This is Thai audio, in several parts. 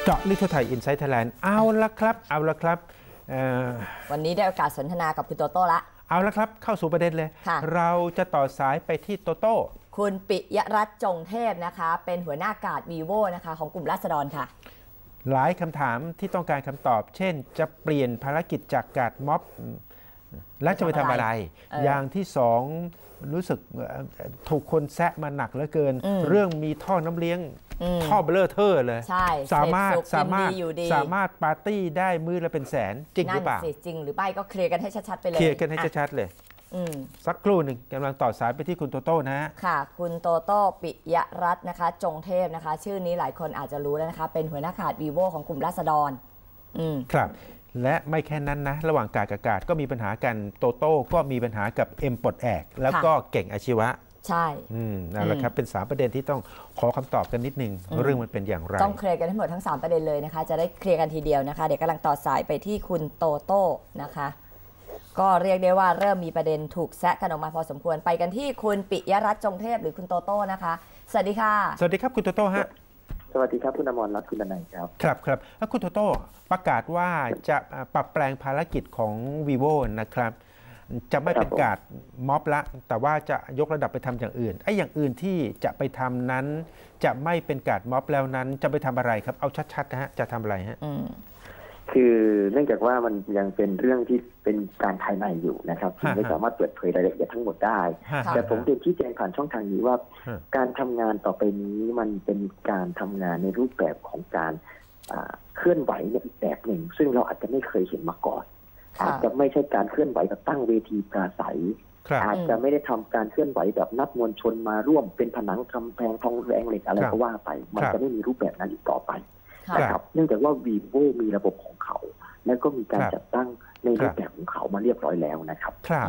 เจาะลึกทั่วไทยอินไซต์ไทยแลนด์เอาละครับวันนี้ได้โอกาสสนทนากับคุณโตโต้ละเอาละครับเข้าสู่ประเด็นเลยเราจะต่อสายไปที่โตโต้คุณปิยรัตน์จงเทพนะคะเป็นหัวหน้าการ์ดวีโวนะคะของกลุ่มราษฎรค่ะหลายคำถามที่ต้องการคำตอบเช่นจะเปลี่ยนภารกิจจากการ์ดม็อบและจะไปทำอะไรอย่างที่สองรู้สึกถูกคนแซะมาหนักเหลือเกินเรื่องมีท่อน้ำเลี้ยงท่อเบลอเทอร์เลยสามารถปาร์ตี้ได้มื้อละเป็นแสนจริงหรือเปล่าจริงหรือไม่ก็เคลียร์กันให้ชัดๆไปเลยเคลียร์กันให้ชัดๆเลยสักครู่หนึ่งกำลังต่อสายไปที่คุณโตโต้นะค่ะคุณโตโต้ปิยรัตน์นะคะจงเทพนะคะชื่อนี้หลายคนอาจจะรู้แล้วนะคะเป็นหัวหน้าการ์ดวีโวของกลุ่มราษฎรครับและไม่แค่นั้นนะระหว่างการ์ดกับการ์ดก็มีปัญหากันโตโต้ก็มีปัญหากับเอ็มปลดแอกแล้วก็เก่งอาชีวะใช่นั่นแหละครับเป็น3ประเด็นที่ต้องขอคำตอบกันนิดนึงเรื่องมันเป็นอย่างไรต้องเคลียร์กันทั้งหมดทั้ง3ประเด็นเลยนะคะจะได้เคลียร์กันทีเดียวนะคะเดี๋ยวกำลังต่อสายไปที่คุณโตโต้นะคะก็เรียกได้ว่าเริ่มมีประเด็นถูกแซะกันออกมาพอสมควรไปกันที่คุณปิยรัตน์จงเทพหรือคุณโตโต้นะคะสวัสดีค่ะสวัสดีครับคุณโตโต้ฮะสวัสดีครับคุณอมรรัตน์คุณดนัยครับครับแล้วคุณโตโต้ประกาศว่าจะปรับแปลงภารกิจของ vivo นะครับจะไม่เป็นการ์ดม็อบละแต่ว่าจะยกระดับไปทำอย่างอื่นไอ้อย่างอื่นที่จะไปทำนั้นจะไม่เป็นการ์ดม็อบแล้วนั้นจะไปทำอะไรครับเอาชัดๆนะฮะจะทำอะไรฮะคือเนื่องจากว่ามันยังเป็นเรื่องที่เป็นการภายในอยู่นะครับไม่สามารถเปิดเผยรายละเอียดทั้งหมดได้แต่ผมเรียนชี้แจงผ่านช่องทางนี้ว่าการทำงานต่อไปนี้มันเป็นการทำงานในรูปแบบของการเคลื่อนไหวในอีกแบบหนึ่งซึ่งเราอาจจะไม่เคยเห็นมาก่อนอาจจะไม่ใช่การเคลื่อนไหวแบบตั้งเวทีปราศัยอาจจะไม่ได้ทำการเคลื่อนไหวแบบนัดมวลชนมาร่วมเป็นผนังกำแพงทองแรงเหล็กอะไรก็ว่าไปมันจะไม่มีรูปแบบนั้นอีกต่อไปนะครับเนื่องจากว่า vivo มีระบบของเขาแล้วก็มีการจัดตั้งในรูปแบบของเขามาเรียบร้อยแล้วนะครับ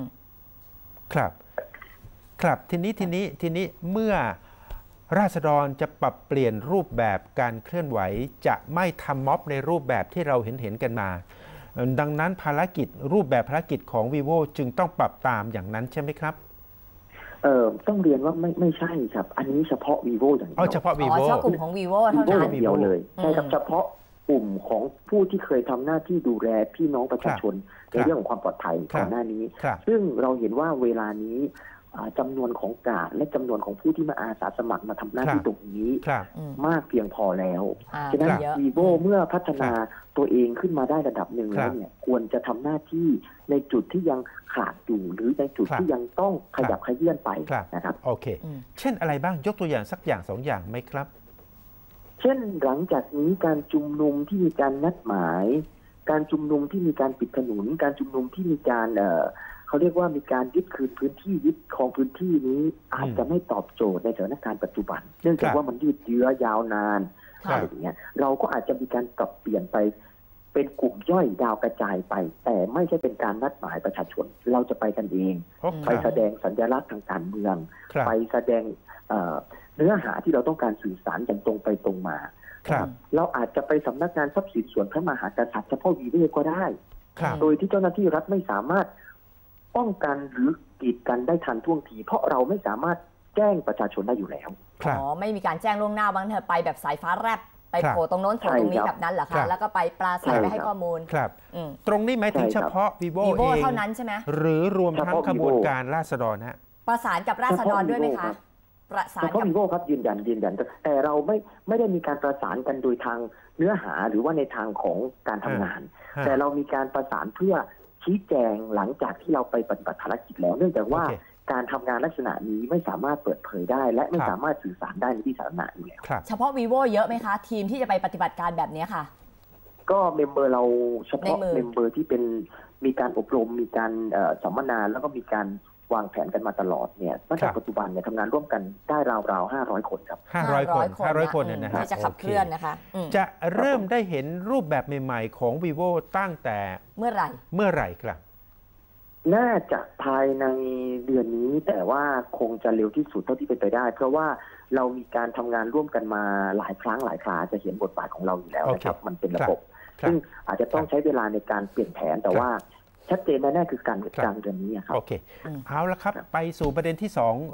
ครับทีนี้เมื่อราษฎรจะปรับเปลี่ยนรูปแบบการเคลื่อนไหวจะไม่ทำม็อบในรูปแบบที่เราเห็นกันมาดังนั้นรูปแบบภารกิจของ vivo จึงต้องปรับตามอย่างนั้นใช่ไหมครับต้องเรียนว่าไม่ใช่ครับอันนี้เฉพาะ vivo อย่างเดียวเฉพาะ vivo เฉพาะกลุ่มของ vivo เท่านั้นเดียวเลยใช่ครับเฉพาะกลุ่มของผู้ที่เคยทำหน้าที่ดูแลพี่น้องประชาชนในเรื่องของความปลอดภัยก่อนหน้านี้ซึ่งเราเห็นว่าเวลานี้จำนวนของการ์ดและจำนวนของผู้ที่มาอาสาสมัครมาทำหน้าที่ตรงนี้มากเพียงพอแล้วฉะนั้น vivo เมื่อพัฒนาตัวเองขึ้นมาได้ระดับหนึ่งแล้วเนี่ยควรจะทำหน้าที่ในจุดที่ยังขาดอยู่หรือในจุดที่ยังต้องขยับขยื่นไปนะครับโอเคเช่นอะไรบ้างยกตัวอย่างสักอย่าง2อย่างไหมครับเช่นหลังจากนี้การชุมนุมที่มีการนัดหมายการชุมนุมที่มีการปิดถนนการชุมนุมที่มีการเขาเรียกว่ามีการยึดคืนพื้นที่ยึดครองพื้นที่นี้อาจจะไม่ตอบโจทย์ในสถานการณ์ปัจจุบันเนื่องจากว่ามันยืดเยื้อยาวนานอะไรอย่างเงี้ยเราก็อาจจะมีการปรับเปลี่ยนไปเป็นกลุ่มย่อยดาวกระจายไปแต่ไม่ใช่เป็นการนัดหมายประชาชนเราจะไปกันเองไปแสดงสัญลักษณ์ทางการเมืองไปแสดงเนื้อหาที่เราต้องการสื่อสารอย่างตรงไปตรงมาเราอาจจะไปสำนักงานทรัพย์สินส่วนพระมหากษัตริย์เฉพาะวีเวก็ได้โดยที่เจ้าหน้าที่รัฐไม่สามารถป้องกันหรือกีดกันได้ทันท่วงทีเพราะเราไม่สามารถแจ้งประชาชนได้อยู่แล้วไม่มีการแจ้งล่วงหน้าบางเธอไปแบบสายฟ้าแลบไปโผล่ตรงโน้นโผล่ตรงนี้แบบนั้นเหรอคะแล้วก็ไปปราศัยไปให้ข้อมูลครับตรงนี้หมายถึงเฉพาะ vivo เองเท่านั้นใช่ไหมหรือรวมทั้งขบวนการราษฎรฮะประสานกับราษฎรด้วยไหมคะประสานกับ vivo ครับยืนยันแต่เราไม่ได้มีการประสานกันโดยทางเนื้อหาหรือว่าในทางของการทำงานแต่เรามีการประสานเพื่อชี้แจงหลังจากที่เราไปปฏิบัติภารกิจแล้วเนื่องจากว่าการทำงานลักษณะนี้ไม่สามารถเปิดเผยได้และไม่สามารถสื่อสารได้ในที่สาธารณะอยู่แล้วเฉพาะ vivo เยอะไหมคะทีมที่จะไปปฏิบัติการแบบนี้ค่ะก็เมมเบอร์เราเฉพาะเมมเบอร์ที่เป็นมีการอบรมมีการสัมมนาแล้วก็มีการวางแผนกันมาตลอดเนี่ยตั้งแต่ปัจจุบันเนี่ยทำงานร่วมกันได้ราวๆ500 คนครับ 500 คนเนี่ยนะฮะที่จะขับเคลื่อนนะคะจะเริ่มได้เห็นรูปแบบใหม่ๆของ vivo ตั้งแต่เมื่อไหร่ครับน่าจะภายในเดือนนี้แต่ว่าคงจะเร็วที่สุดเท่าที่เป็นไปได้เพราะว่าเรามีการทำงานร่วมกันมาหลายครั้งหลายคราจะเห็นบทบาทของเราอยู่แล้วนะครับมันเป็นระบบซึ่งอาจจะต้องใช้เวลาในการเปลี่ยนแผนแต่ว่าชัดเจนแน่ๆคือการกลางเดือนนี้ครับโอเคเอาละครับไปสู่ประเด็นที่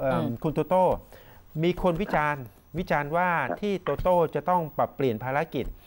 2คุณโตโต้มีคนวิจารณ์ว่าที่โตโต้จะต้องปรับเปลี่ยนภารกิจ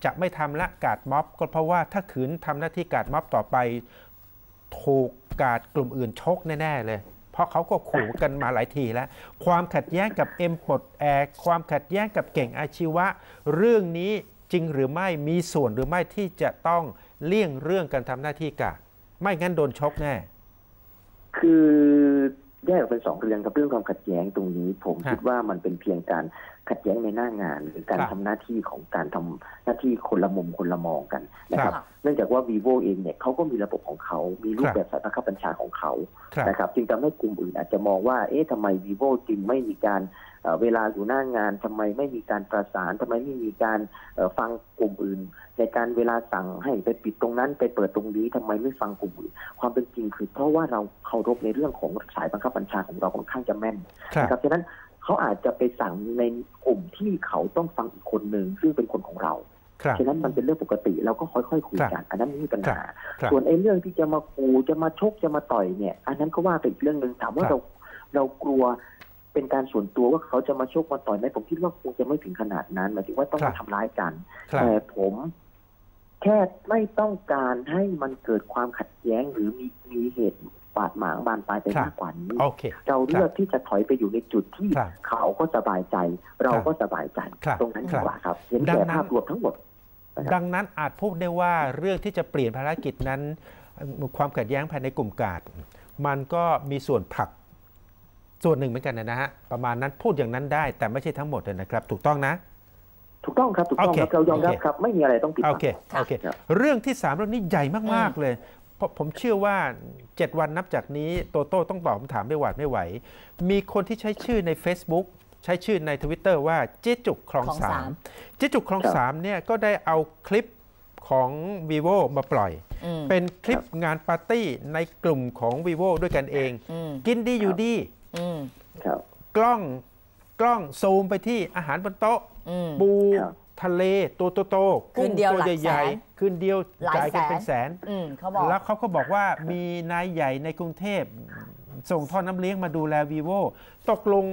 จะไม่ทำละกาดม็อบก็เพราะว่าถ้าขืนทำหน้าที่กาดม็อบต่อไปถูกกาดกลุ่มอื่นชกแน่ๆเลยเพราะเขาก็ขู่กันมาหลายทีแล้วความขัดแย้งกับเอ็มปลดแอกความขัดแย้งกับเก่งอาชีวะเรื่องนี้จริงหรือไม่มีส่วนหรือไม่ที่จะต้องเลี่ยงเรื่องการทำหน้าที่กาดไม่งั้นโดนชกแน่คือแยกออกเป็น2 เรื่องครับเรื่องความขัดแย้งตรงนี้ผมคิดว่ามันเป็นเพียงการขัดแย้งในหน้างานหรือการทำหน้าที่ของการทำหน้าที่คนละมุมคนละมองกันนะครับเนื่องจากว่า vivo เองเนี่ยเขาก็มีระบบของเขามีรูปแบบสายบังคับบัญชาของเขานะครับจึงทำให้กลุ่มอื่นอาจจะมองว่าทำไม vivo จึงไม่มีการเวลาอยู่หน้างานทำไมไม่มีการประสานทำไมไม่มีการฟังกลุ่มอื่นในการเวลาสั่งให้ไปปิดตรงนั้นไปเปิดตรงนี้ทำไมไม่ฟังกลุ่มอื่นความเป็นจริงคือเพราะว่าเราเคารพในเรื่องของสายบังคับบัญชาของเราค่อนข้างจะแม่นนะครับฉะนั้นเขาอาจจะไปสั่งในกลุ่มที่เขาต้องฟังอีกคนหนึ่งซึ่งเป็นคนของเราฉะนั้นมันเป็นเรื่องปกติเราก็ค่อยๆคุยกันอันนั้นไม่มีปัญหาส่วนเรื่องที่จะมาขู่จะมาชกจะมาต่อยเนี่ยอันนั้นก็ว่าไปอีกเรื่องนึงถามว่าเรากลัวเป็นการส่วนตัวว่าเขาจะมาชกมาต่อยไหมผมคิดว่าคงจะไม่ถึงขนาดนั้นหมายถึงว่าต้องมาทำร้ายกันแต่ผมแค่ไม่ต้องการให้มันเกิดความขัดแย้งหรือมีเหตุบาดหมางบานปลายไปมากกว่านี้เราเลือกที่จะถอยไปอยู่ในจุดที่เขาก็สบายใจเราก็สบายใจตรงนั้นดีกว่าครับเห็นแก่ภาพรวมทั้งหมดดังนั้นอาจพูดได้ว่าเรื่องที่จะเปลี่ยนภารกิจนั้นความขัดแย้งภายในกลุ่มกาดมันก็มีส่วนผลักส่วนหนึ่งเหมือนกันนะฮะประมาณนั้นพูดอย่างนั้นได้แต่ไม่ใช่ทั้งหมดเลยนะครับถูกต้องนะถูกต้องครับถูกต้องครับเรายอมรับครับไม่มีอะไรต้องปิดบังโอเคเรื่องที่3เรื่องนี้ใหญ่มากๆเลยเพราะผมเชื่อว่า7 วันนับจากนี้โตโต้ต้องตอบคำถามไม่หวาดไม่ไหวมีคนที่ใช้ชื่อใน Facebook ใช้ชื่อใน Twitter ว่าเจ๊จุกคลอง3เจ๊จุกคลอง3เนี่ยก็ได้เอาคลิปของ vivo มาปล่อยเป็นคลิปงานปาร์ตี้ในกลุ่มของ vivo ด้วยกันเองกินดีอยู่ดีกล้องซูมไปที่อาหารบนโต๊ะปูทะเลตัวโตๆกุ้งตัวใหญ่ๆคืนเดียวจ่ายกันเป็นแสนแล้วเขาก็บอกว่ามีนายใหญ่ในกรุงเทพส่งท่อน้ำเลี้ยงมาดูแล vivo ตกลง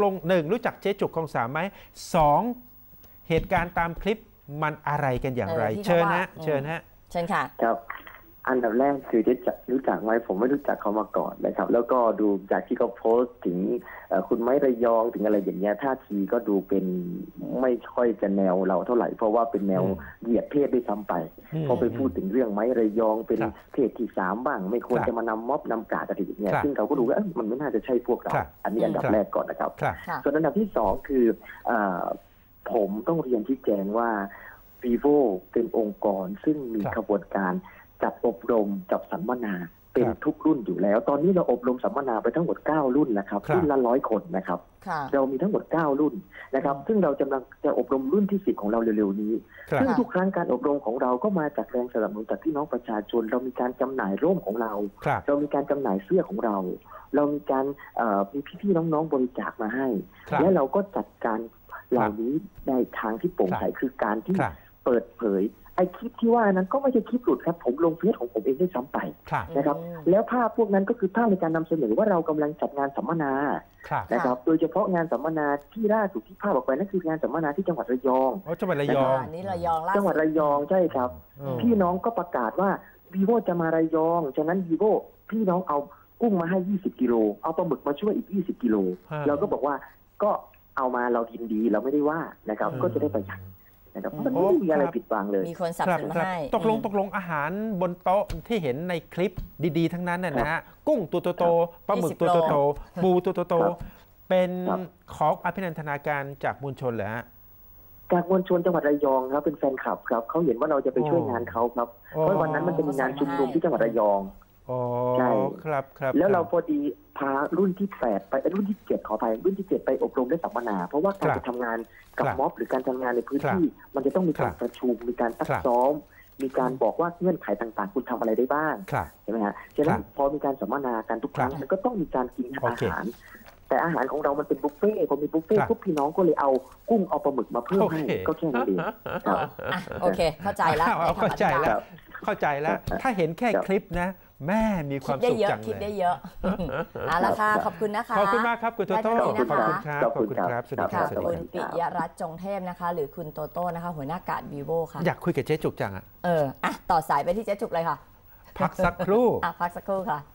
1รู้จักเจ๊จุกคลอง3ไหม2เหตุการณ์ตามคลิปมันอะไรกันอย่างไรเชิญฮะเชิญค่ะครับอันดับแรกคือจะรู้จักไหมผมไม่รู้จักเขามาก่อนนะครับแล้วก็ดูจากที่เขาโพสต์ถึงคุณไม้ระยองถึงอะไรอย่างเงี้ยท่าทีก็ดูเป็นไม่ค่อยจะแนวเราเท่าไหร่เพราะว่าเป็นแนวเหยียดเพศด้วยซ้ำไปพอไปพูดถึงเรื่องไม้ระยองเป็นเพศที่3บ้างไม่ควรจะมานำม็อบนำกาดอะไรอย่างเงี้ยซึ่งเขาก็ดูว่ามันไม่น่าจะใช่พวกเราอันนี้อันดับแรกก่อนนะครับส่วนอันดับที่2คือผมต้องเรียนชี้แจงว่า vivo เป็นองค์กรซึ่งมีขบวนการจัดอบรมจัดสัมมนาเป็นทุกรุ่นอยู่แล้วตอนนี้เราอบรมสัมมนาไปทั้งหมด9รุ่นนะครับรุ่นละ100 คนนะครับเรามีทั้งหมด9รุ่นนะครับซึ่งเราจะอบรมรุ่นที่10ของเราเร็วๆนี้ซึ่งทุกครั้งการอบรมของเราก็มาจากแรงสนับสนุนจากพี่น้องประชาชนเรามีการจำหน่ายร่มของเราเรามีการจำหน่ายเสื้อของเราเรามีการมีพี่ๆน้องๆบริจาคมาให้และเราก็จัดการเหล่านี้ในทางที่โปร่งใสคือการที่เปิดเผยไอ้คลิปที่ว่านั้นก็ไม่ใช่คลิปหลุดครับผมลงเฟซของผมเองได้ซ้ำไปนะครับแล้วภาพพวกนั้นก็คือภาพในการนำเสนอว่าเรากำลังจัดงานสัมมนานะครับโดยเฉพาะงานสัมมนาที่ล่าสุดที่ภาพออกไปนั่นคืองานสัมมนาที่จังหวัดระยองจังหวัดระยองนี่ระยองล่าสุดจังหวัดระยองใช่ครับพี่น้องก็ประกาศว่า vivo จะมาระยองฉะนั้น vivo พี่น้องเอากุ้งมาให้20 กิโลเอาปลาหมึกมาช่วยอีก20 กิโลเราก็บอกว่าก็เอามาเรายินดีเราไม่ได้ว่านะครับก็จะได้ประหยัดนะครับมันไม่มีอะไรผิดบังเลยมีคนสับสนมาให้ตกลงอาหารบนโต๊ะที่เห็นในคลิปดีๆทั้งนั้นนะฮะกุ้งตัวโตๆปลาหมึกตัวโตๆปูตัวโตๆเป็นของอภินันทนาการจากมวลชนเหรอฮะจากมวลชนจังหวัดระยองครับเป็นแฟนคลับครับเขาเห็นว่าเราจะไปช่วยงานเขาครับเพราะวันนั้นมันจะมีงานชุมนุมที่จังหวัดระยองใช่ครับแล้วเราพอดีพารุ่นที่8ไปรุ่นที่7ขอไปรุ่นที่7ไปอบรมได้สัมมนาเพราะว่าการจะทำงานกับม็อบหรือการทำงานในพื้นที่มันจะต้องมีการประชุมมีการซักซ้อมมีการบอกว่าเงื่อนไขต่างๆคุณทำอะไรได้บ้างใช่ไหมฮะฉะนั้นพอมีการสัมมนาการทุกครั้งมันก็ต้องมีการกินอาหารแต่อาหารของเรามันเป็นบุฟเฟ่พอมีบุฟเฟ่พวกพี่น้องก็เลยเอากุ้งเอาปลาหมึกมาเพิ่มให้ก็แค่นั้นเองโอเคเข้าใจแล้วเข้าใจแล้วถ้าเห็นแค่คลิปนะแม่มีความสุขจังคิดเลได้ยเยอะเอาละค่ะขอบคุณนะคะขอบคุณมากครับคุณโตโต้ได้ขอบเท่านี้คุณนะคะครับขอบคุณครับสวัสดีคค่ะรับสวัสดีคุคณรับปิยรัตน์จงเทพนะคะ หรือคุณโตโต้นะคะ หัวหน้าการวีโวค่ะอยากคุยกับเจ๊จุกจังอะอ่ะต่อสายไปที่เจ๊จุกเลยค่ะพักสักครู่พักสักครู่ค่ะ